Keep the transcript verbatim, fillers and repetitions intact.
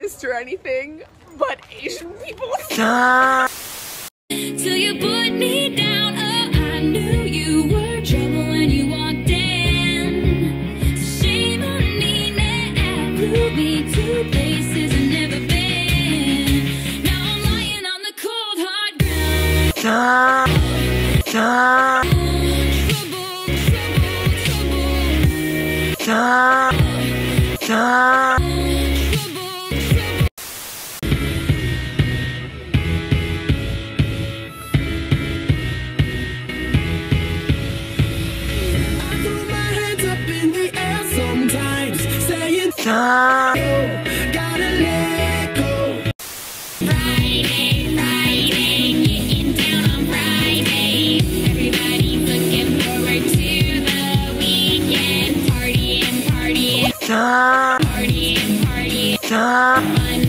racist or anything, but Asian people. Till you put me down, oh, I knew you were trouble when you walked in. So shame on me now, blew me to places I've never been. Now I'm lying on the cold hard ground. Trouble, trouble, trouble, trouble, trouble. Gotta let go. Friday, Friday, getting down on Friday. Everybody's looking forward to the weekend. Partying, partying, partying, partying, fun.